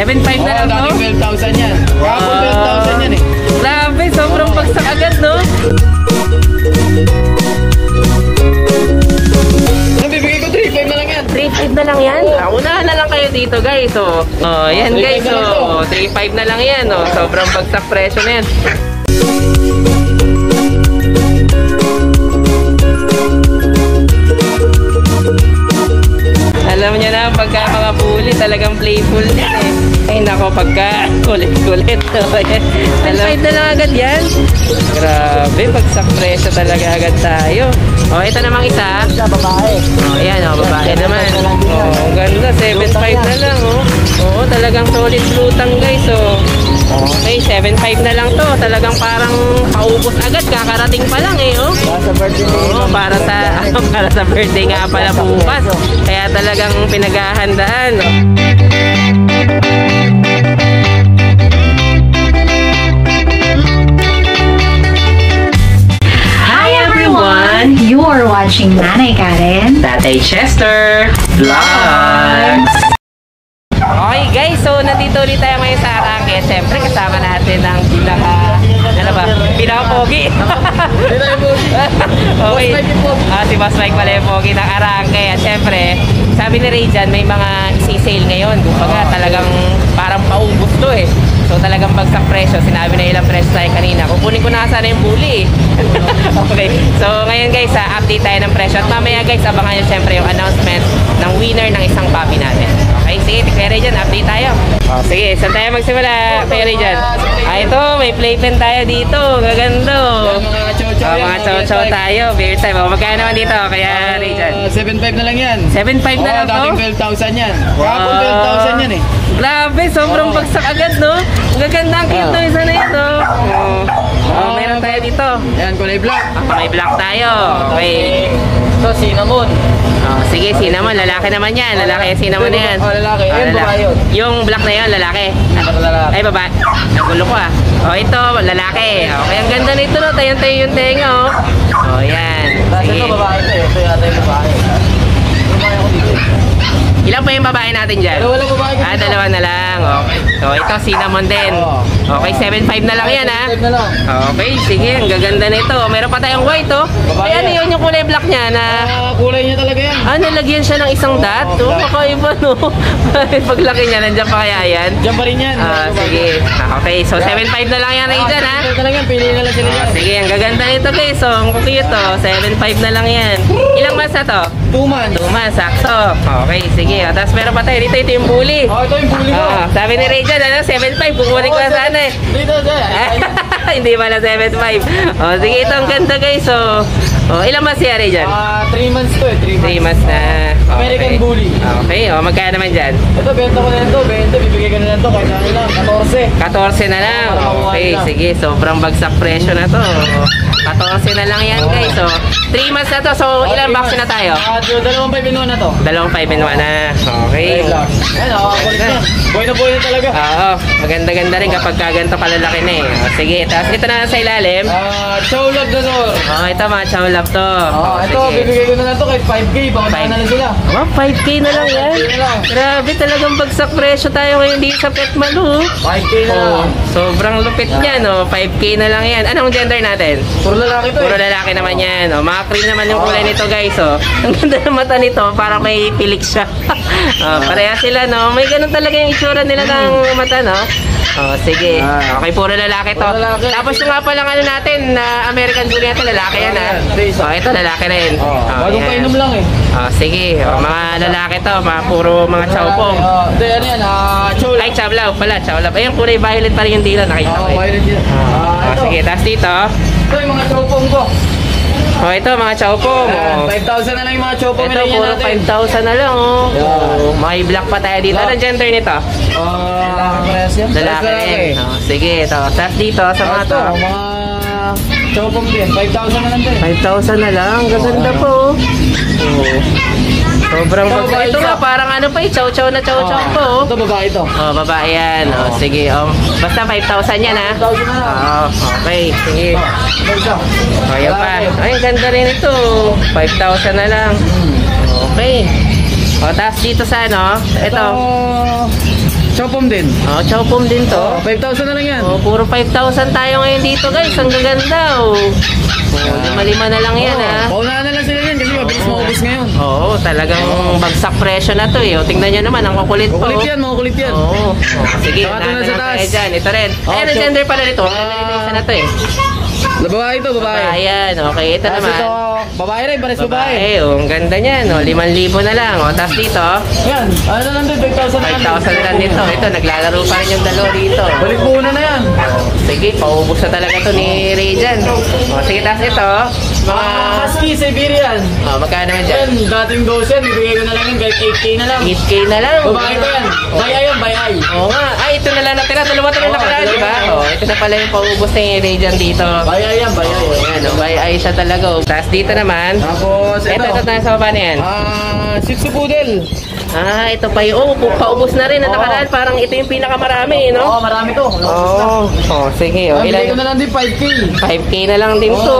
7.5 na lang to? Dating 12,000 yan. Kapag 12,000 yan eh. Grabe, sobrang bagsak agad, no? Bibigay ko 3.5 na lang yan. 3.5 na lang yan? Unahan na lang kayo dito, guys. So, yan guys. So, 3.5 na lang yan. Sobrang bagsak presyo na yan. Alam niyo na, pagka mga bully, talagang playful din eh. Ay nako, pagka kulit-kulit. 10.5 na lang agad yan. Grabe, bagsak presyo talaga agad tayo. Ito namang isa. Babae. Ayan, babae naman. Ang ganda, 7.5 na lang. Oo, talagang solid lutang guys. Okay, 7.5 na lang to. Talagang parang paubos agad. Kakarating pa lang eh. Para sa birthday nga pala bukas. Kaya talagang pinaghahandaan. Hi everyone! You are watching Nanay Karen, Tatay Chester Vlogs. Okay guys, so nandito ulit tayo ngayon sa Arangke. Siyempre kasama natin ang pinaka-pogi. Okay. Si Boss Mike pala yung pogi ng Arangke. At siyempre, sabi ni Ray dyan, may mga isi-sale ngayon. Kumbaga talagang parang paubos to eh. So talagang bagsak presyo. Sinabi na ilang presyo tayo kanina. Kukunin ko na sana yung bully. Okay. So ngayon guys, update tayo ng presyo. At mamaya guys, abangan nyo siyempre yung announcement ng winner ng isang puppy natin. Okay, sige, Kuya Ray dyan, update tayo. Sige, saan tayo magsimula, Kuya Ray dyan? Ito, may playpen tayo dito. Gaganda. Mga chow-chow tayo. Beer time. Magkano naman dito, Kuya Ray dyan? 7.5 na lang yan. 7.5 na lang to? Dating 12,000 yan. Kapag 12,000 yan eh. Grabe, sobrang bagsak agad, no? Ang gaganda ang cute isa na ito. Meron tayo dito. Yan, kulay black. May black tayo. Okay. Ito, cinnamon. Sige, cinnamon. Lalaki naman yan. Lalaki yung cinnamon na yan. Lalaki. Yung babae yun. Yung black na yun, lalaki. Lalaki. Ay, babae. Nagulo ko ito, lalaki. Okay, ang ganda nito, no? Tayo-tayo yung tenga, yan. Sige. Ito, babae ito. Ito yata yung babae. Babae ako dito. Ilan pa yung babae natin dyan? Dalawa lang babae. Dalawa na lang. Okay. So, ito, cinnamon din. Okay, 7.5 na lang yan, 7.5 na lang. Okay, sige. Ang gaganda nito. Meron pa tayong white, Ay, ano yun yung kulay black niya na... kulay niya talaga yan. Nalagyan siya ng isang dot. Kakaiba, no? Paglaki niya, nandiyan pa kaya yan? Diyan pa rin yan. Sige. Okay, so 7.5 na lang yan, Ray dyan, ha? 7.5 na lang yan. Pili na lang sila yan. Sige, ang gaganda nito, guys. So, ang cute, 7.5 na lang yan. Ilang months na to? 2 months. 2 months, sakto. Okay, sige. Tapos meron pa tayo dito, ito yung bully. Ito yung bully ko. Sabi ni Ray dyan, 7.5. Kukunin ko na sana eh. Dito, Hindi pala 7.5. Sige, ito ang ganda, guys. So, ilang months siya, Ray dyan? 3 months to eh. 3 months na. American bully. Okay, magkano naman dyan? Ito, benta ko na ito. Bibigay ko na lang ito. Kahit ano lang, 14. 14 na lang. Okay, sige. Sobrang bagsak presyo na to. 14 na lang yan, guys. So, 3 months na to. So, ilang box na tayo? 2.5 in 1 na to. 2.5 in 1 na. Okay. Ayan, kulit na. Boy na talaga. Oo, maganda-ganda rin kapag kaganto kalalaki na eh. Sige, tapos ito na sa ilalim. Chow love na to. Ito mga chow love to. Ito, bibigay ko na lang to kahit 5K. Baka na lang sila. 5K na lang yan. Grabe, talagang bagsak presyo tayo ngayon dito sa Petmalu. 5K na lang. Sobrang lupit niya, 5K na lang yan. Anong gender natin? Puro lalaki to. Puro lalaki naman yan. Mga cream naman yung kulay nito, guys. Ang ganda ng mata nito, parang may pilik siya. Pareha sila, May ganun talaga yung itsura nila ng mata, sige. Okay, puro lalaki to. Tapos yung nga palang natin na American Bully natin, lalaki yan, ito lalaki rin. Bagong painom lang eh. Sige, mga lalaki to, puro mga chowpong. Hindi, ano yan, chow love. Ay, chowlaw pala, chowlaw. Ayun, kulay violet pa rin yung dila, nakita ko. Violet yan. Sige, tapos dito. Ito yung mga chowpong ko. Ito, mga chowpong. 5,000 na lang yung mga chowpong Ito, puro 5,000 na lang, May black pa tayo dito. Anong gender nito? Lalaki rin. Sige, ito. Tapos dito, sa mga to. Mga chowpong din, 5,000 na lang din. 5,000 na lang. Gaganda po. Sobrang bagay. Ito nga, parang chow-chow na chow-chow po. Ito, babae ito. Babae yan. Sige, basta 5,000 yan, ha? 5,000 na lang. Okay, sige. Yan pa. Ay, ganda rin ito. 5,000 na lang. Okay. Tapos dito sa ito. Chopom din. Oh, Chowpom din to. 5,000 na lang yan. Oh, puro 5,000 tayo ngayon dito guys. Ang gaganda oh. Oh, 5,000 na lang yan ha. Paunahan na lang sila yan kasi mabilis maubos ngayon. Oo, talagang bagsak presyo na to eh. O, tingnan nyo naman, ang kukulit po. Makulit yan, makulit yan. Oo. Sige, Saka ito na sa taas. tayo dyan. Ito rin. Oh, Ayan, gender pala nito. Isa na to eh. Babae ito, babae. Ayan, okay. Ito Tapos naman. ito, babae rin, pares babae. Babae, oh, ang ganda niyan. Oh, 5,000 na lang. O, tapos dito, Yan, ano na lang din, 5,000 na lang. 5,000 lang dito. Ito, naglalaro pa rin yung dalawa dito. Balik muna na yan. Sige, paubos na talaga to ni Rajan. O, sige, tapos ito, mga... Husky, Siberian. Oh, magkano naman dyan? Yan, dating Goshen, bibigay ko na lang yun kahit 8K na lang. 8K na lang. Babae ko yan. Bayay yan, bayay. Oo nga. Ay, ito na lang natira. Dalawa to na Oo, nakaraan, di ba? dalawa. Oh, ito na pala yung paubos ni Rajan dito. Bayay yan, bayay. Ayan, oh, by ay siya talaga. Oh. Tapos dito naman. Tapos ito. Ito na sa baba na yan. Shih Tzu Poodle. Ah, ito pa yung... Oh, paubos na rin. Na nakaraan. Parang ito yung pinakamarami, no? Oo, marami to. Oo. Oh, sige. Oh, Bibigay ko ilan? na lang din 5K. 5K na lang din to.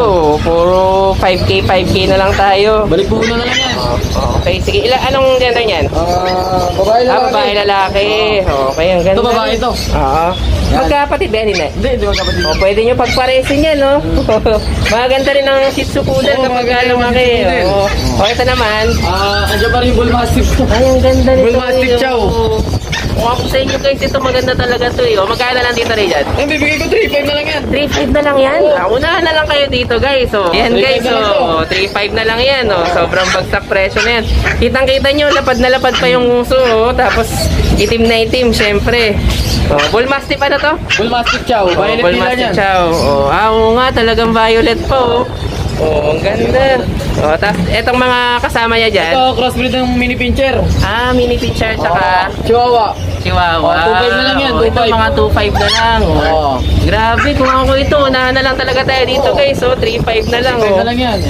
Puro 5K na lang tayo. Balik muna na lang yan. Okay, sige. Anong gender niyan? Babae lalaki. Babae, lalaki. Okay, ang ganda. Ito, babae ito. Oo. Magkapatid ba yan, Hindi, hindi magkapatid. O, pwede nyo pagparesin yan, no? Maganda rin ang Shih Tzu Poodle Oo, kapag maganda yung lumaki. Shih Tzu Poodle. Oo. O, ito naman. Andiyan pa rin yung Bull Mastiff ko. Ay, ang ganda nito. Bull Mastiff Chow. Kung ako sa inyo guys, ito maganda talaga to eh. O, magkano lang dito rin yan? Ay, bibigay ko 3.5 na lang yan. 3.5 na lang yan. Unahan na lang kayo dito guys. O, yan guys. 3.5 na lang to. O, 3.5 na lang yan. O, sobrang bagsak presyo na yan. Kitang-kita nyo, lapad na lapad pa yung uso. O, tapos itim na itim, syempre. O, Bull Mastiff ano to? Bull Mastiff Chow. Violet Bull nila Mastiff yan. Chow. O, oo nga, talagang violet po. Oh, ang ganda. O, tapos etong mga kasama niya dyan. Ito, crossbreed ng mini pincher. Ah, mini pincher tsaka Chihuahua. Chihuahua. Oh, 2.5 na lang yan, Oh, ito 2.5. mga 2.5 na lang. Oh. Oo. Grabe, kung ako ito, unahan na lang talaga tayo dito guys. So, 3.5 na lang. 3.5 Oh. na lang yan.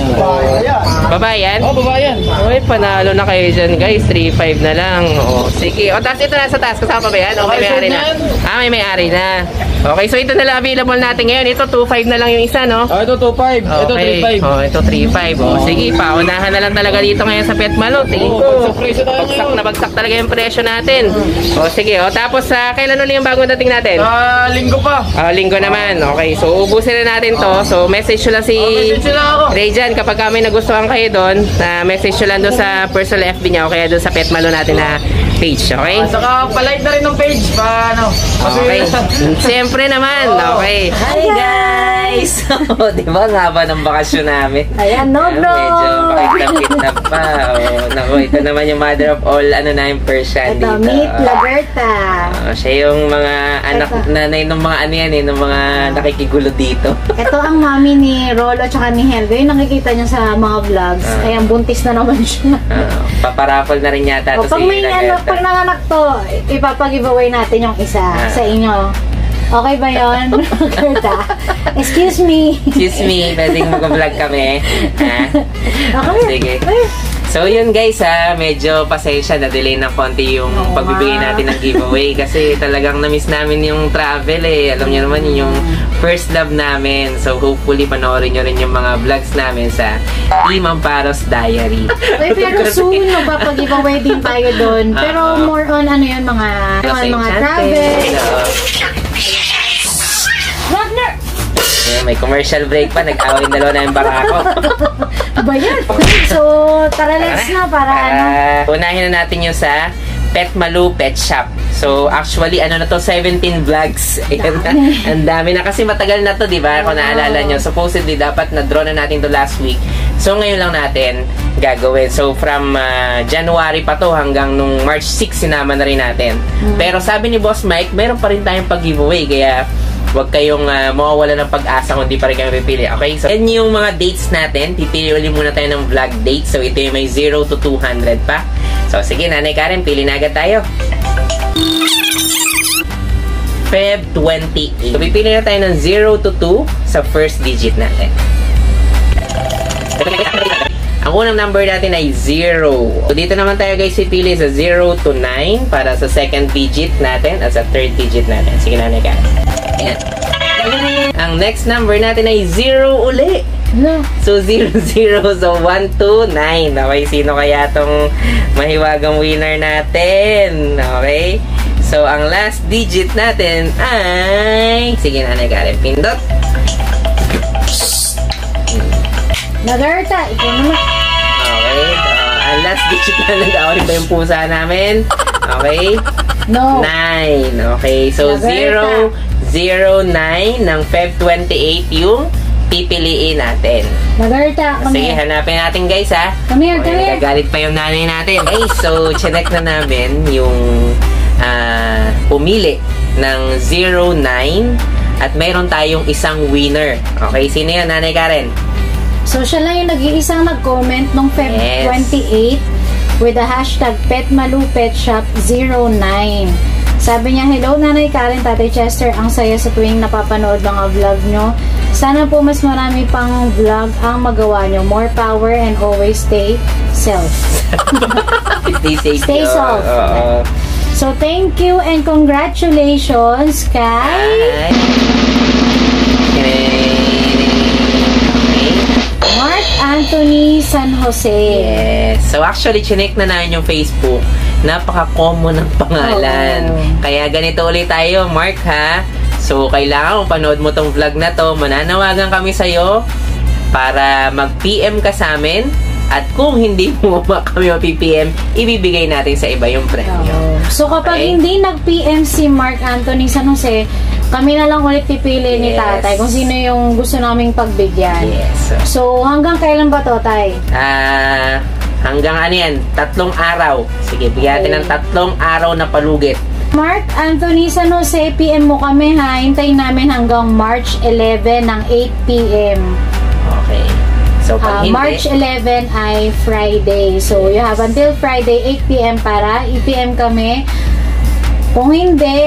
Babae yan? Oh, babae yan. Uy, panalo na kayo dyan guys. 3.5 na lang. Oh, sige. O, tapos ito nasa taas. Kasama ba yan? O, may may-ari na. Ah, may may-ari na. Okay, so ito na lang available natin ngayon. Ito, 2.5 na lang yung isa, no? Oh, ito 2.5. Ito Okay. 3.5. Oh, ito 3.5. Oh, sige, paunahan na lang talaga dito ngayon sa Pet Malo. Tingin Oo, ko. bagsak presyo tayo Bagsak ngayon. na bagsak talaga yung presyo natin. Oh, sige. Oh, tapos kailan ulit yung bagong dating natin? Linggo pa. Linggo naman. Okay, so ubusin na natin to. So message nyo lang si Message lang ako. Rajan kapag kami nagustuhan kayo doon. Message nyo lang doon sa personal FB niya o kaya doon sa Pet Malo natin na page. Okay? Saka palike na rin ng page. Paano? Okay. Siyempre naman. Okay. Hi guys! Di ba ang haba ng bakasyon namin? Ayan, no, bro. Medyo pakitap-kitap pa. Oh, naku, ito naman yung mother of all yung Persian Ito, dito. meet Laberta. Siya yung mga anak, nanay ng mga ano yan eh, ng mga nakikigulo dito. Ito ang mami ni Rolo tsaka ni Helga. Yung nakikita niyo sa mga vlogs. Ayan, buntis na naman siya. Paparapol na rin yata O, to pag si may Nagata. pag nanganak to, ipapag-giveaway natin yung isa sa inyo. Okay ba yun? Laberta? Excuse me. Excuse me, pwedeng mag-vlog kami. Ha? Okay. Sige. So yun guys medyo pasensya na delay ng konti yung pagbibigay natin ng giveaway kasi talagang na-miss namin yung travel eh. Alam niyo naman yun yung first love namin. So hopefully panoorin niyo rin yung mga vlogs namin sa Imam Paros Diary. Uy, pero soon, magpapag-giveaway din tayo doon. Pero more on ano yun, mga travel. Wagner! May commercial break pa, nag-away dalawa na yung barako. Ba yan? So, tara let's na para ano. Unahin na natin yung sa Pet Malo Pet Shop. So, actually, ano na to, 17 vlogs. Ayan na. Ang dami na kasi matagal na to, di ba? Kung naalala nyo. Supposedly, dapat na-draw na natin to last week. So, ngayon lang natin gagawin. So, from January pa to hanggang nung March 6, sinama na rin natin. Pero sabi ni Boss Mike, meron pa rin tayong pag-giveaway. Kaya, huwag kayong mawawala ng pag-asa kung di pa rin kayo pipili. Okay? So, yan yung mga dates natin. Pipili ulit muna tayo ng vlog date. So, ito yung may 0 to 200 pa. So, sige, Nanay Karen, pili na agad tayo. Feb 28. So, pipili na tayo ng 0 to 2 sa first digit natin. Ang unang number natin ay 0. So, dito naman tayo guys pipili sa 0 to 9 para sa second digit natin at sa third digit natin. Sige, Nanay Karen. Ayan. Ang next number natin ay 0 uli. No. So, 0, 0. So, 1, 2, 9. Okay, sino kaya tong mahiwagang winner natin? Okay? So, So, ang last digit natin ay... Sige, Nanay Karen, pindot. Nagarta, ikaw naman. Okay. Ang last digit na nag-awin ba yung pusa namin? Okay. No. 9. Okay. So, Nagarta. 009 ng Feb 28 yung pipiliin natin. Nagarta, come Sige, here. hanapin natin guys ha. Come here, come here. Nagagalit pa yung nanay natin. Okay, so check na namin yung pumili ng 09 at mayroon tayong isang winner. Okay, sino yan, Nanay Karen? So, siya lang yung nag-iisang nag-comment nung Feb Yes. 28 with the hashtag PetMaluPetShop09. Sabi niya, hello Nanay Karen, Tatay Chester, ang saya sa tuwing napapanood mga vlog nyo. Sana po mas marami pang vlog ang magawa nyo. More power and always stay self. Stay safe. Stay yun. soft. Oo. So, thank you and congratulations kay Mark Anthony San Jose. Yes. So actually, chinek na namin yung Facebook. Napaka-common ng pangalan. Oo. Kaya ganito ulit tayo, Mark ha. So kailangan mo panood mo tong vlog na to. Mananawagan kami sa'yo para mag-PM ka sa amin. At kung hindi mo kami mag-PM, ibibigay natin sa iba yung premyo. Oo. So kapag Okay. hindi nag-PM si Mark Anthony San Jose, kami na lang ulit pipili ni Yes. Tatay kung sino yung gusto naming pagbigyan. Yes. So hanggang kailan ba to, Tay? Hanggang ano yan? 3 araw. Sige, bigyan natin ng 3 araw na palugit. Mark Anthony San Jose, PM mo kami ha. Hintayin namin hanggang March 11 ng 8 PM. Okay. So, pag hindi, March 11 ay Friday. So, you have until Friday 8 PM para i-PM kami. Kung hindi,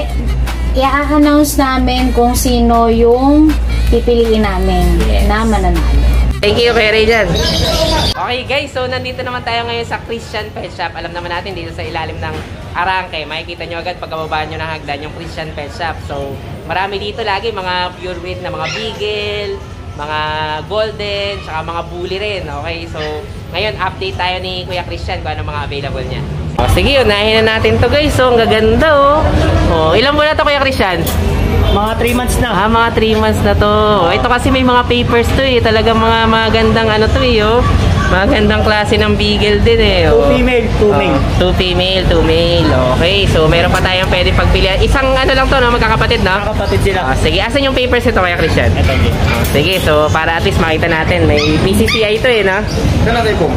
i-announce namin kung sino yung pipiliin namin Yes. na mananalo. thank you, Kuya Ray dyan. Okay guys, so nandito naman tayo ngayon sa Christian Pet Shop. Alam naman natin dito sa ilalim ng Arangke, makikita nyo agad pagkababaan nyo ng hagdan yung Christian Pet Shop. So, marami dito lagi mga pure breed na mga beagle, mga golden, tsaka mga bully rin. Okay, so ngayon update tayo ni Kuya Christian kung ano mga available niya. O, sige, unahin na natin to guys. So, ang gaganda oh. O, ilang buwan na to Kuya Christian? Mga 3 months na. Mga 3 months na to. Ito kasi may mga papers to eh. Talagang mga magandang ano to eh oh. Magandang klase ng beagle din eh. 2 female, 2 male. 2 female, 2 male. Okay, so meron pa tayong pwede pagpilian. Isang ano lang to, no? Magkakapatid, no? Kapatid sila. Sige, asan yung papers nito kaya Christian? Ito, okay. Sige, so para at least makita natin. May PCCI ito eh, no? Ito natin po.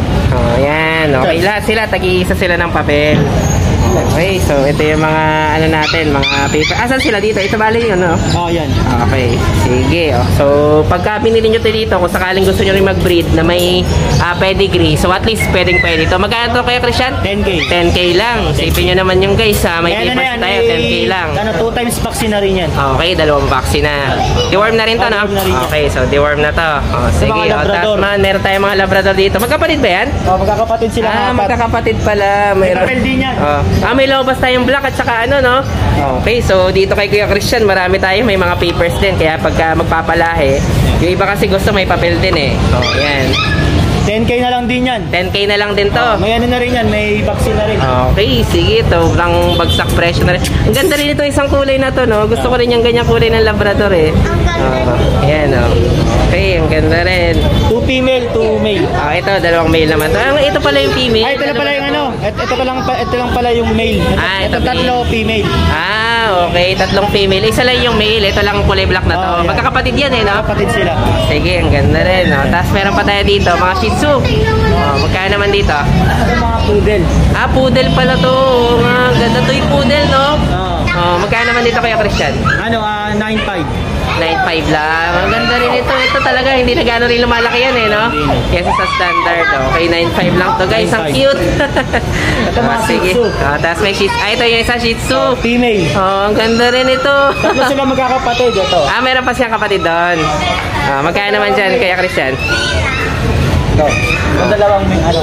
Yan. Okay, lahat sila. Tag-iisa sila ng papel. Okay, so ito yung mga ano natin, mga paper. Asan sila dito? Ito bali yun, no? Yan. Okay, sige. Oh. So, pagka pinili nyo ito dito, kung sakaling gusto nyo rin mag-breed na may pedigree, so at least pwedeng pwede ito. Magkano to kaya, Christian? 10K. 10K lang. Sipin nyo naman yung guys, may Ayan papers tayo, 10K lang. Ano, 2 times vaccine na rin yan. Okay, 2 vaccine na. Deworm na rin to, no? Deworm na rin yan. Okay, so deworm na to. Oh, sige, mga Labrador. tapos meron tayong mga Labrador dito. Magkapatid ba yan? Magkakapatid sila. mga apat. Magkakapatid pala. May papel din yan. May lobas tayong black at saka ano, no? Okay, so dito kay Kuya Christian, marami tayo, may mga papers din. Kaya pagka magpapalahe, yung iba kasi gusto may papel din eh. Oh, yan. 10K na lang din yan. 10K na lang din to. May ano na rin yan, may vaccine na rin. Okay, sige. Ito, lang bagsak presyo na rin. Ang ganda rin ito, isang kulay na to, no? Gusto ko rin yung ganyang kulay ng Labrador eh. Ayan, oh. Okay, ang ganda rin. 2 female, 2 male. Ito, 2 male naman. Ito pala yung female. Ay, ito lang pala yung ano. Ito lang pala yung male. Ito tatlo female. Okay. 3 female. Isa lang yung male. Ito lang kulay black na to. Yan. Magkakapatid yan eh, no? Kapatid sila. Sige, ang ganda rin, no? Tapos meron pa tayo dito, mga Shih Tzu. Magkano naman dito? Ito mga poodle. Poodle pala to. Ang ganda to yung poodle, no? Magkano naman dito kaya, Christian? Ano, 9.5. 9.5 lang. Ang ganda rin ito. Ito talaga, hindi na gano'n rin lumalaki yan eh, no? Kesa sa standard. Okay, 9.5 lang to guys. Ang 9.5. cute. Ito mga Shih sige. Tzu. Tapos may Shih Tzu. Ito yung isa Shih Tzu. Female. Ang ganda rin ito. Tatlo sila magkakapatid. Ito. Meron pa siyang kapatid doon. Magkano naman dyan kaya, Christian? Ito. Ang dalawang ano.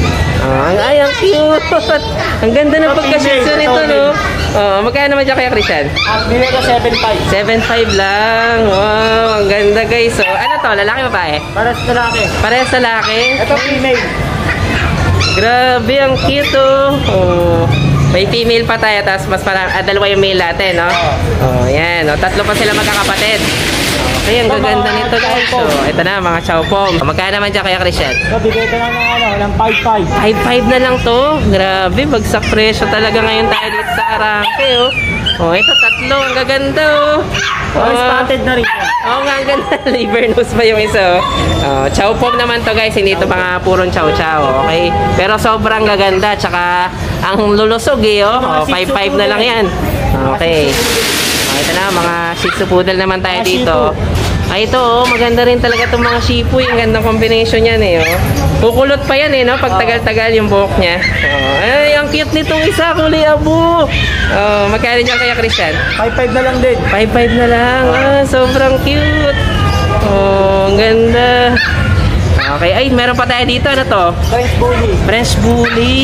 Ang cute. Ang ganda ng pagka-Shih Tzu nito, no? Magkano naman dyan kaya, Christian? Bili ko 7.5. 7.5 lang. Wow, ang ganda guys. So, ano to? Lalaki babae? Para sa lalaki. Parehas lalaki? Ito female. Grabe, ang cute oh. May female pa tayo, tapos mas dalawa yung male natin, no? Oh, yan. Oh, tatlo pa sila magkakapatid. Okay, ang gaganda nito guys. So, ito na, mga chow pom. Magkano naman dyan kaya, Christian? Bigay ko lang ng 5-5. 5-5 na lang to. Grabe, bagsak presyo talaga ngayon tayo dito sa Arangke, oh. Oh, ito tatlo. Ang gaganda, oh. Spotted na rin. Oo nga, ang ganda. Liver nose pa yung isa, oh. Oh, chow pom naman to guys. Hindi ito mga purong chow chow, okay? Pero sobrang gaganda. Tsaka, ang lulusog, eh, oh. Oh, 5-5 na lang yan. Okay. Ito na, mga Shih Tzu Poodle naman tayo dito. Ay, ito, oh, maganda rin talaga itong mga Shih Tzu. Yung gandang combination yan, eh, oh. Kukulot pa yan, eh, no? Pag tagal-tagal yung buhok niya. Oh, ay, ang cute nitong isa, kulay abo. Oh, magkano dyan kaya, Christian? 5-5 na lang din. 5-5 na lang. Ah, sobrang cute. Oh, ang ganda. Okay, ay, meron pa tayo dito. Ano to? French Bully. French Bully.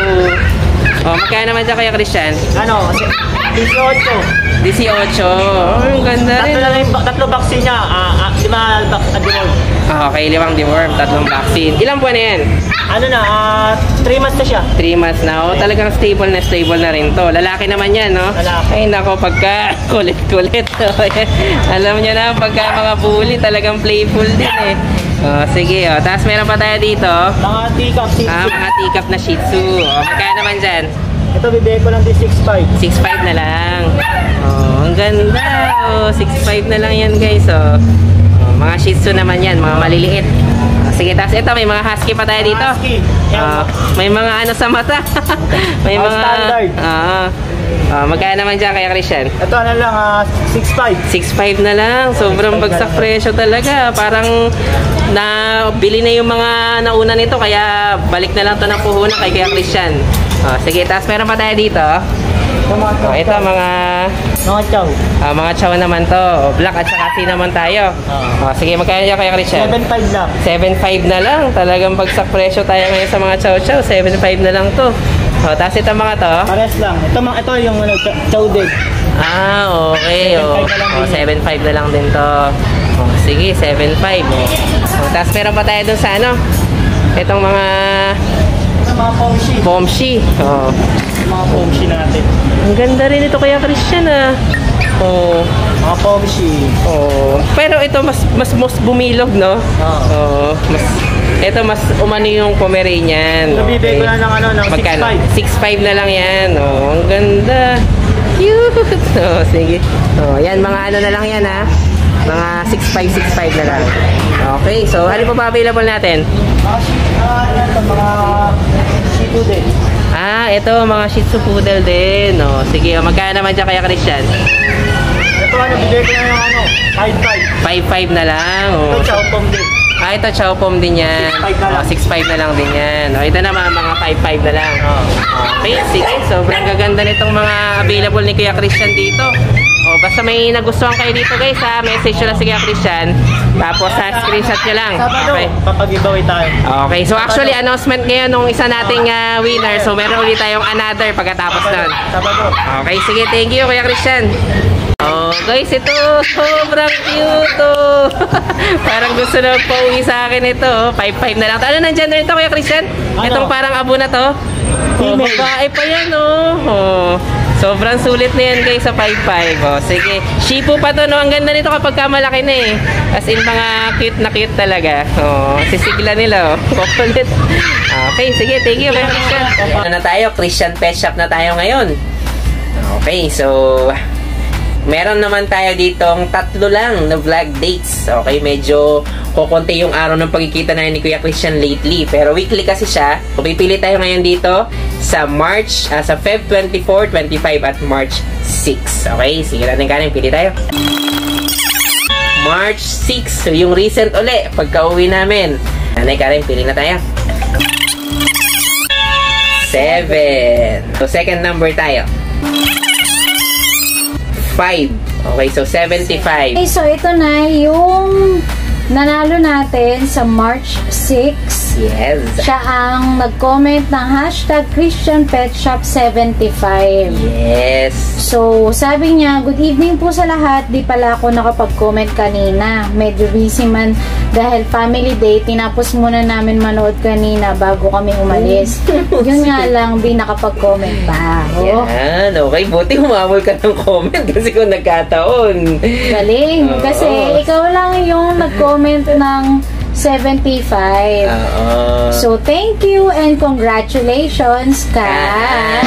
Oh, magkano naman dyan kaya, Christian? Ano? 18. 18. Oh, ang ganda rin. Tatlo vaccine niya. 5 vaccine. Okay, 5 deworm, 3 vaccine. Ilang buwan na yan? Ano na, 3 months na siya. 3 months na. Oh, talagang stable na rin to. Lalaki naman yan, no? Lalaki. Ay, nako, pagka kulit-kulit. Alam niyo na, pagka mga bully, talagang playful din, eh. Oh, sige, oh. Tapos meron pa tayo dito. Mga teacup. Mga teacup na Shih Tzu. Oh, magkano naman dyan? Ito, bibigay ko lang din 6-5. 6.5 na lang. Oh, ang ganda. Oh, 6.5 na lang yan, guys. Oh. Oh, mga Shih Tzu naman yan, mga maliliit. Oh, sige, tapos ito, may mga husky pa tayo dito. Husky. May mga ano sa mata. May mga standard. magkano naman dyan kaya, Christian? Ito, ano lang, 6-5. 6.5 na lang. Sobrang bagsak presyo talaga. Parang nabili na yung mga nauna nito, kaya balik na lang to ng puhunan kay Kuya Christian. Oh, sige, tapos meron pa tayo dito. Oh, ito mga chow. mga chow naman to. Black at saka si naman tayo. Oh, sige, magkano dyan kaya, Christian? 7-5 lang. 7.5 na lang. Talagang bagsak presyo tayo ngayon sa mga chow chow. 7.5 na lang to. Oh, tapos ito mga to. Pares lang. Ito yung chow din. Ah, okay. 7.5 7.5 na lang na lang din to. Oh, sige, 7.5. Oh, tapos meron pa tayo dun sa ano? Itong mga Mga pomshi. pomshi. Oh. Mga pomshi natin. Ang ganda rin ito kaya, Christian, ah. Oh. Mga pomshi. Oh. Pero ito mas bumilog, no? Oo. Ito mas umano yung Pomeranian. Nabibigay ko lang ng 6.5. 6.5 na lang yan. Oh, ang ganda. Cute. Oh, sige. Oh, yan mga ano na lang yan, ha. Mga 6.5 na lang. Okay, so ano pa ba available natin? Mga Shih Tzu din. Ah, ito mga Shih Tzu Poodle din. Oh, sige, magkano naman dyan kaya, Christian? Ito, bibigay ko lang 5-5. 5.5 na lang. Oh. Ito, chow pom din. Ah, ito chow pom din yan. 6.5 na lang din yan. Oh, ito naman mga 5.5 na lang. Okay, sige. Sobrang gaganda nitong mga available ni Kuya Christian dito. Oh, basta may nagustuhan kayo dito, guys, ha. Message nyo lang si Kuya Christian. Tapos screenshot nyo lang. Sabado, Okay. papag-giveaway tayo. Okay, so actually announcement ngayon nung isa nating winner. So meron ulit tayong another pagkatapos nun. Sabado. Okay, sige. Thank you, Kuya Christian. Oh, guys, ito sobrang cute, oh. Parang gusto na pauwi sa akin ito, oh. 5.5 na lang. Ano nang gender ito, Kuya Christian? Ano? Itong parang abo na to? Female. Oh, babae pa yan, oh. Oh. Sobrang sulit na yan, guys, sa 5.5. Oh, sige. Shih Tzu pa to, no? Ang ganda nito kapag malaki na, eh. As in, mga cute na cute talaga. Oh, sisigla nila, oh. Kukulit. Okay, sige. Thank you, Kuya Christian. Ano na tayo? Christian Pet Shop na tayo ngayon. Okay, so meron naman tayo ditong 3 lang na vlog dates. Okay, medyo kukunti yung araw ng pagkikita na ni Kuya Christian lately. Pero weekly kasi siya. So, pipili tayo ngayon dito sa sa Feb 24, 25 at March 6. Okay, sige natin kanin. Pili tayo. March 6. So, yung recent uli. Pagka-uwi namin. Nanay Karen, pili na tayo. 7. So, second number tayo. 5. Okay, so 75. Okay, so ito na yung nanalo natin sa March 6. Yes. Siya ang nag-comment ng hashtag Christian Pet Shop 75. Yes. So, sabi niya, good evening po sa lahat. Di pala ako nakapag-comment kanina. Medyo busy man dahil family day. Tinapos muna namin manood kanina bago kami umalis. Yun nga lang, di nakapag-comment pa ako. Yan, okay. Buti humabol ka ng comment kasi kung nagkataon. Galing. Oo. Kasi ikaw lang yung nag-comment ng 75. Oo. So, thank you and congratulations kay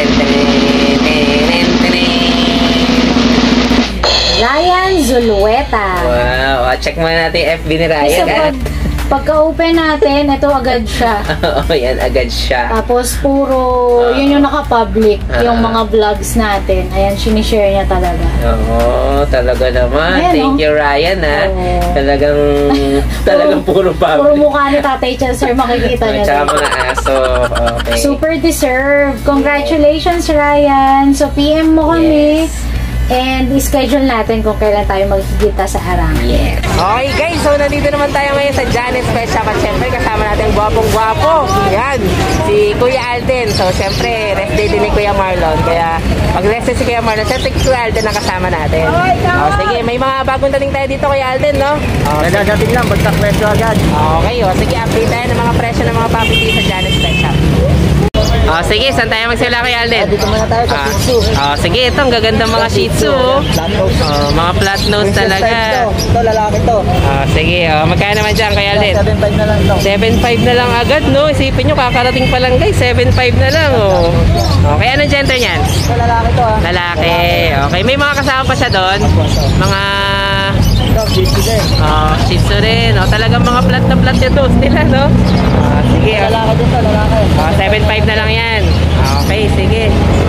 Ryan Zulueta. Wow. Check muna natin yung FB ni Kasi Ryan. pagka-open natin, ito agad siya. Oo, yan. Agad siya. Tapos, puro, yun yung naka-public, yung mga vlogs natin. Ayan, sinishare niya talaga. Oo, talaga naman. Ayan, Thank oh. you, Ryan, ha. Oo. Talagang puro Puro public. mukha ni Tatay Chelsea, makikita niya. Tsaka din. mga aso. Okay. Super deserved. Congratulations, Ryan. So, PM mo kami. Yes. And schedule natin kung kailan tayo magkikita sa Arang. Yes. Okay guys, so nandito naman tayo ngayon sa Janet Pet Shop at syempre kasama natin gwapong-gwapo. Yan, si Kuya Alden. So syempre, rest day din ni Kuya Marlon. Kaya pag rest day si Kuya Marlon, syempre Kuya Alden ang kasama natin. Sige, may mga bagong dating tayo dito Kuya Alden, no? Nagagating lang, bagsak presyo agad. Okay, sige, update tayo ng mga presyo ng mga puppy dito sa Janet Pet Shop. Sige, saan tayo magsimula Kuya Alden? Dito muna tayo sa Shih Tzu. Sige, ito ang gagandang mga Shih Tzu. Flat nose. Mga flat nose Princess talaga. type to. Ito, lalaki to. Sige, magkano naman dyan Kuya Alden? 7.5 na lang to. 7.5 na lang agad, no? Isipin nyo, kakarating pa lang guys. 7.5 na lang, oh. Okay, anong gender niyan? Ito, lalaki to ha. Lalaki. Okay, may mga kasama pa siya doon. Mga Ito, Shih Tzu din. Shih Tzu rin. Talagang mga flat na flat yung toes nila, no? Sige, Lalaki din to, lalaki. 7.5 na lang yan. Okay, sige.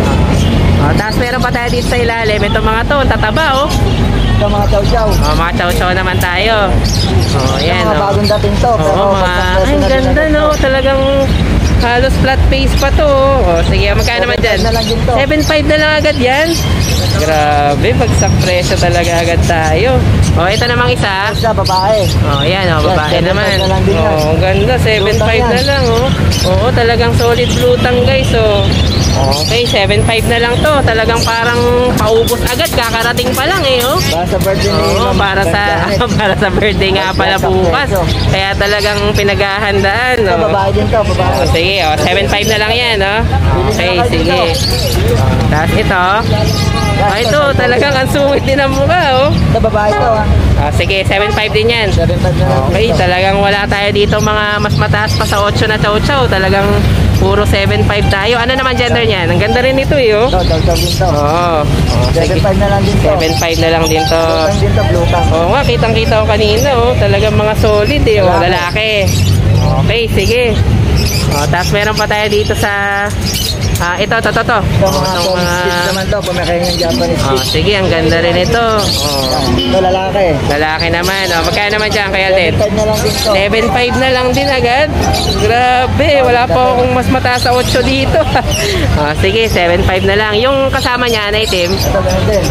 Tapos meron pa tayo dito sa ilalim. Ito mga to, tataba, oh. Ito, mga chow-chow. Mga chow-chow naman tayo. Yan, Ito, mga oh. bagong dating to. Pero Oo, mga, bagsak presyo ay, na din ganda, agad no? to. Talagang halos flat face pa to. Sige, magkano naman dyan? 7.5 na lang din to. 7.5 na lang agad yan. Grabe, bagsak presyo talaga agad tayo. Ito namang isa. Isa, babae. Yan, babae Yan, 7.5 naman. na lang din yan. Ang ganda, 7.5 Blutang na yan. lang, oh. Oo, talagang solid blutang, guys, oh. Okay, 7.5 na lang to. Talagang parang paubos agad. Kakarating pa lang, eh, oh. Para sa birthday ni Oo, Ma'am para sa Janet. para sa birthday nga pala bukas. Kaya talagang pinaghahandaan, Ito, no. babae din to, babae. Sige, 7.5 na lang 'yan, no. Okay, sige. Tapos ito. Ito, talagang ang sungit din ang mukha, oh. Ito, babae to ha. Sige, 7.5 din 'yan. 7.5 na lang Okay, din to. talagang wala tayo dito mga mas mataas pa sa 8 na chow-chow. Talagang puro 7.5 tayo. Ano naman gender niyan? Ang ganda rin ito, eh, oh. Ito, chow-chow din to. Oo. Sige. 7.5 na lang din to. 7.5 na lang din to. Blutang din to, blutang. Oo nga, kitang-kita ko kanina, oh. Talagang mga solid, eh, oh. Lalaki. Okay, sige. Tapos meron pa tayo dito sa... ito. Ito, mga Itong Spitz naman to, Pomeranian Japanese Spitz. sige, ang ganda rin ito. Ito, lalaki. Lalaki naman. Magkano naman dyan, Kuya Alden? 7.5 na lang din to. 7.5 na lang din agad. Grabe, wala pa akong mas mataas sa 8 dito. Sige, 7.5 na lang. Yung kasama niya na itim, Ito, ganun din.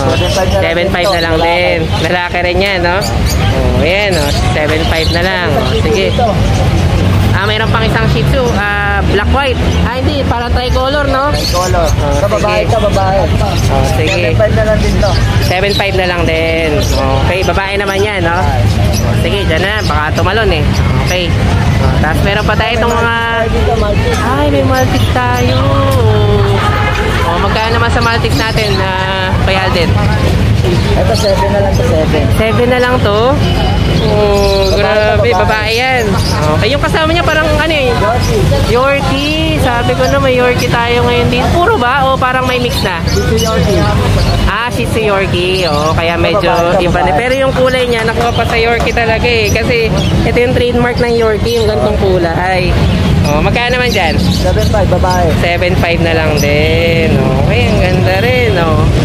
7.5 na lang din. Lalaki rin yan, no? Ayan, 7.5 na lang. Sige. Mayroon pang isang Shih Tzu, black white. Hindi, para tricolor, no? Color. Ito, babae, ito, babae. Sige. 7.5 na lang din to. 7.5 na lang din. Okay, babae naman yan, no? Sige, dyan na. Baka tumalon, eh. Okay. Tapos meron pa tayo itong mga... Dito, Maltese. Ay, may Maltese tayo. Magkano naman sa Maltese natin, Kuya Alden? Ito, 7 na lang to, 7. 7 na lang to. Grabe, babae yan. Okay, yung kasama niya parang ano eh, Yorkie. Sabi ko na may Yorkie tayo ngayon din. Puro ba? O parang may mix na? Dito, Yorkie. Shih Tzu Yorkie. Kaya medyo Babae, iba na. Pero yung kulay niya, nakuha pa sa Yorkie talaga eh. Kasi ito yung trademark ng Yorkie, yung gantong kulay. Magkano naman dyan? 7.5, babae. 7.5 na lang din. Okay, ang ganda rin.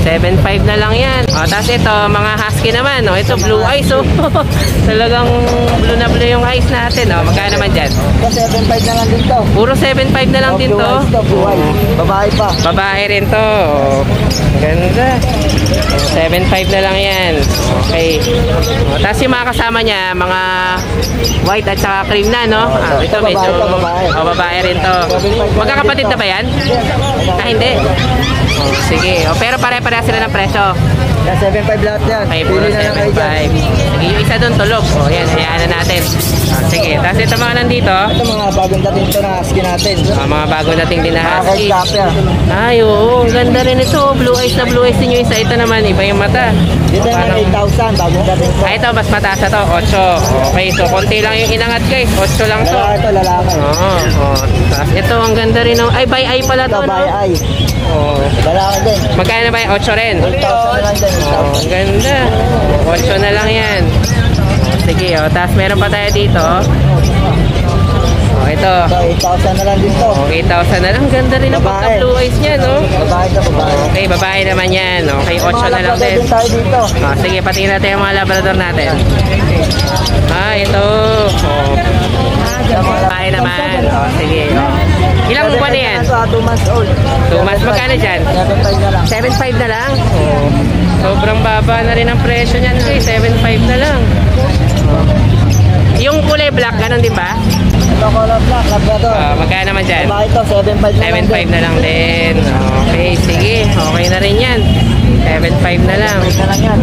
7.5 na lang yan. O, tapos ito, mga husky naman. O, ito, blue eyes. O, talagang blue na blue yung eyes natin. O, magkano naman dyan? 7.5 na lang din to. Puro 7.5 na lang din to. Blue eyes. Babae pa. Babae rin to. O, ganda. 7.5 na lang yan. Okay. O, tapos yung mga kasama niya, mga white at saka cream na, no? Ah, ito medyo... O, babae rin to. Magkakapatid na ba yan? Ah, hindi. O, sige. O, pero pare-pareha sila ng presyo. 7.5 lahat yan. Okay, puro 7.5. Sige, yung isa doon tulog. O, yan. Hayaan na natin. O, sige. Tapos ito mga nandito. Ito mga bagong dating to na husky natin. Mga bago dating din na husky. Kapya. Ay, oo. Ang ganda rin ito. Blue eyes na blue eyes din yung isa. Ito naman, iba yung mata. Dito na 8,000. Bagong dating to. Ah, ito, mas mataas na to. 8. Okay, so konti lang yung inangat guys. 8 lang to. Lalaki to, lalaki. Oo. Tapos ito, ang ganda rin. Ay, by eye pala to, Ito, no? by eye. Oo. Lalaki din. Magkano ba yung 8 rin? 8,000 na lang din. Oh, ang ganda. 8 na lang yan. Sige, oh. Tapos meron pa tayo dito. Oh, ito. Ito, 8,000 na lang din to. Oh, 8,000 na lang. Ganda rin ang Babae. pagka-blue eyes niya, no? Babae ka, babae. Okay, babae naman yan. Okay, 8 na lang din. Tayo dito. Oh, sige, patingin natin yung mga labrador natin. Ah, ito. Oh. Babae naman. Oh, sige. Oh. Ilang buwan na yan? 2 months old. 2 months. Magkano dyan? 7.5 na lang. 7.5 na lang? Oh. Sobrang baba na rin ang presyo niyan. 7.5 na lang. Oh. Yung kulay black, ganun din ba? Ito, color black, labrador. Magkano naman dyan? Babae to, 7.5 na lang 7.5 na lang din. Okay, sige. Okay na rin yan. 7.5 na lang. 7.5 na lang yan.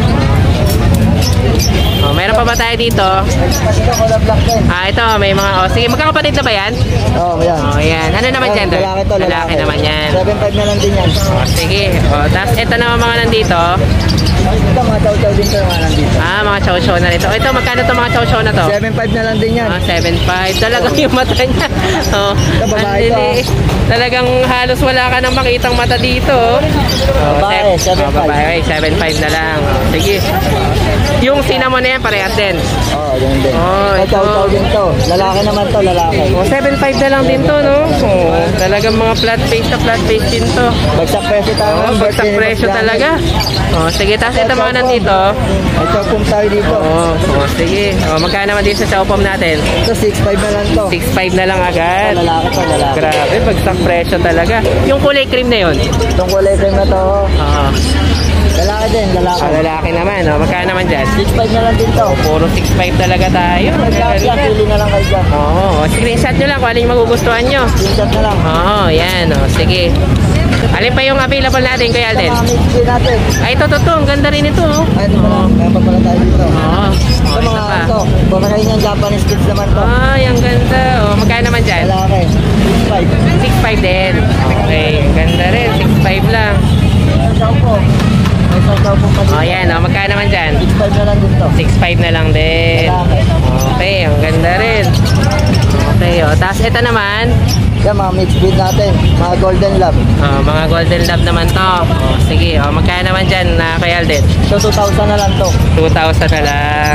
Oh, meron pa ba tayo dito? Ito, color black din. Ah, ito, may mga... Oh, sige, magkakapatid na ba yan? Oo, yan. Oh, yan. Ano naman dyan? Lalaki to, Lalaki naman yan. 7.5 na lang din yan. Oh, sige. Oh, tapos ito naman mga nandito. Ito, mga chow-chow din to yung mga nandito. Ah, mga chow-chow na rito. Oh, ito, magkano to mga chow-chow na to? 7.5 na lang din yan. Ah, 7.5. Talagang yung mata niya. Oh, Ito, babae ang to, liliit. Talagang halos wala ka nang makitang mata dito. Oh, Babae, 7.5. babae, 7.5 na lang. Oh, sige. Yung cinnamon na yan, parehas din. Oo, yun din. Oh, Ito, ito. chow-chow din to. Lalaki naman to, lalaki. Oh, 7.5 na lang din to, no? Oh, talagang mga flat face din to. Bagsak presyo tayo. Oh, bagsak presyo talaga. Oh, sige, tapos ito mga nandito. May chow-pum tayo dito. Oh, sige. Oh, magkano naman din sa chow pom natin? Ito, 6.5 na lang to. 6.5 na lang agad. Lalaki to, lalaki. Grabe, bagsak presyo talaga. Yung kulay cream na yun. Itong kulay cream na to, Oo. lalaki din, lalaki. Lalaki naman. Oh, magkano naman dyan? 6.5 na lang din to. Puro 6.5 talaga tayo. Lalaki yan, pili na lang kayo dyan. Oo. Screenshot nyo lang kung alin yung magugustuhan nyo. Pinshot na lang. Oo, yan. Oh, sige. Alin pa yung available natin, Kuya Alden? Mga mix din natin. Ay, ito, ang ganda rin ito. Oh. Ay, ito pala. Kaya pa pala tayo dito. Oo. Ito Oh, ito mga pa. ito. Pumakain ng Japanese kids naman to. Ay, ang ganda. Oh, magkano naman dyan? Lalaki. 6.5. 6.5 din. Okay, ang ganda rin. 6.5 lang. May sampo. May sampo pa dito. Oh, yan. Oh, magkano naman dyan? 6.5 na lang din to. 6.5 na lang din. Lalaki. Okay, ang ganda rin. Okay, oh. Tapos ito naman, Yan, mga mixed breed natin. Mga golden lab. mga golden lab naman to. Oh, sige, oh, magkano naman dyan na Kuya Alden? So, 2,000 na lang to. 2,000 na lang.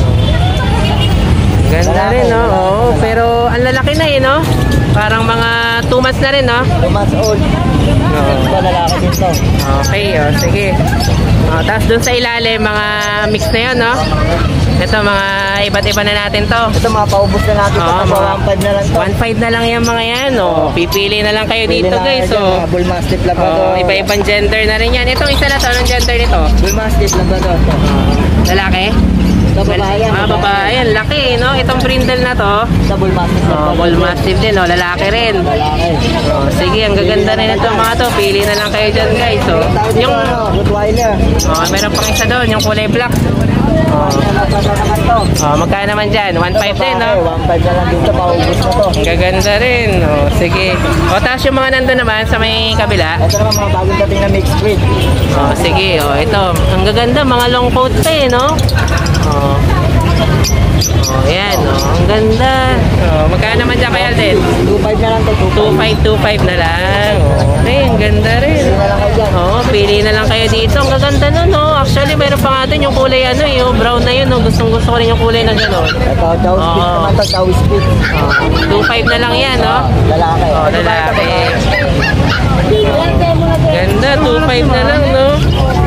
Ganda Lalaki, rin, no? lalaki, Oo, lalaki. pero ang lalaki na eh, no? Parang mga 2 months na rin, no? 2 months old. Oo. Ito, lalaki din to. Okay, oh, sige. Oh, tapos dun sa ilalim, mga mix na yun, no? Ito, mga iba't iba na natin to. Ito, mga paubos na natin. Oo, Ito, mga 1.5 na lang to. 1.5 na lang yan mga yan, oh. Pipili na lang kayo Pili dito, na guys, kayo dyan, oh. mga bull mastiff labrador. Oh, iba-ibang gender na rin yan. Itong isa na to, anong gender nito? Bull mastiff labrador to. Lalaki? Ito, babae yan. Babae. Yan, laki, no? Itong brindle na to. Ito, bull mastiff Oh, labrador. bull mastiff din, oh. Lalaki rin. Lalaki. Oh, sige, ang gaganda rin ito mga to. Pili na lang kayo dyan, guys. Oh. Tao dito, Yung, Rottweiler. oh, meron pang isa doon, yung kulay black. Oh, Labrador naman to. oh magkano naman dyan? 1.5 din, no? 1.5 na lang dito, paubos na to. Ang gaganda rin. Oh, sige. O, tapos yung mga nandun naman sa may kabila. Ito naman mga bagong dating na mixed breed. Oh, sige. Oh, ito. Ang gaganda. Mga long coat pa eh, no? Oh. Oh, yan. Oh, ang ganda. Oh, magkano naman dyan kaya din? 2.5 na lang to, 2.5 na lang. Okay, ang ganda rin. Pili na lang kayo dyan. Oh, pili na lang kayo dito. Ang gaganda nun, no? Actually, meron pa nga dun yung kulay ano, yung brown na yun, no? Gustong-gusto ko rin yung kulay na gano'n. Ito, chow speed Oo. naman to, chow speed. Oh, 2.5 na lang yan, no? Lalaki. Oh, lalaki. Ganda, 2.5 na lang, no?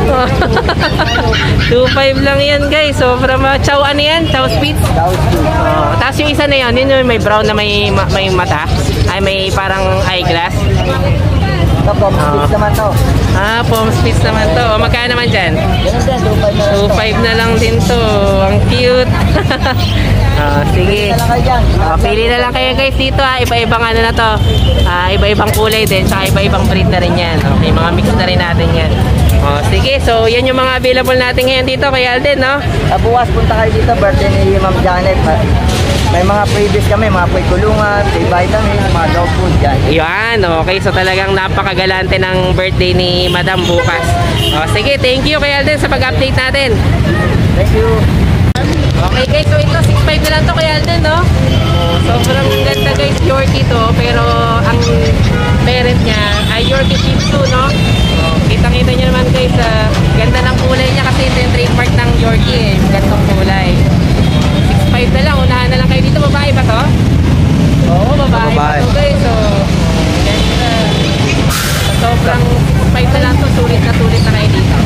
2.5 lang yan guys. So from chow ano yan? Chow Spitz? Tapos yung isa na yun yung may brown na may mata. Ay may parang eyeglass. Ito, Pom Spitz naman to. Pom Spitz naman to. O magkano naman dyan? Ganun din, 2.5 2.5 na na lang to. lang din to. Ang cute. Sige. Pili na lang kayo dyan. Pili na lang kayo guys dito iba-ibang ano na to. Iba-ibang kulay din, tsaka iba-ibang breed na rin yan. Okay, mga mix na rin natin yan. Sige, so yan yung mga available natin ngayon dito kay Alden, no? Bukas punta kayo dito, birthday ni Ma'am Janet. May mga freebies kami, mga free kulungan, free vitamin, mga dog food dyan. Yan, okay. So talagang napakagalante ng birthday ni Madam bukas. Sige, thank you kay Alden sa pag-update natin. Thank you. Okay guys, so ito 6.5 na lang to kay Alden, no? Sobrang ganda guys, Yorkie to, pero ang parent niya ay Yorkie Shih Tzu, no? Kitang-kita nyo naman guys, ganda ng kulay niya kasi ito yung trademark ng Yorkie gantong kulay. 6.5 na lang, unahan na lang kayo dito. Babae ba to? Oo, babae pa to guys. So, ganda. Sobrang 6.5 na lang to, sulit na kayo dito.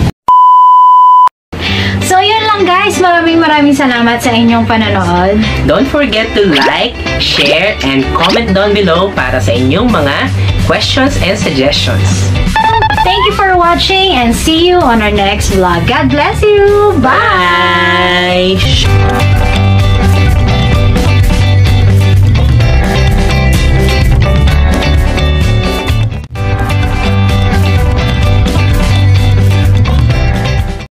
So, yun lang guys. Maraming salamat sa inyong panonood. Don't forget to like, share, and comment down below para sa inyong mga questions and suggestions. Thank you for watching and see you on our next vlog. God bless you. Bye! Bye!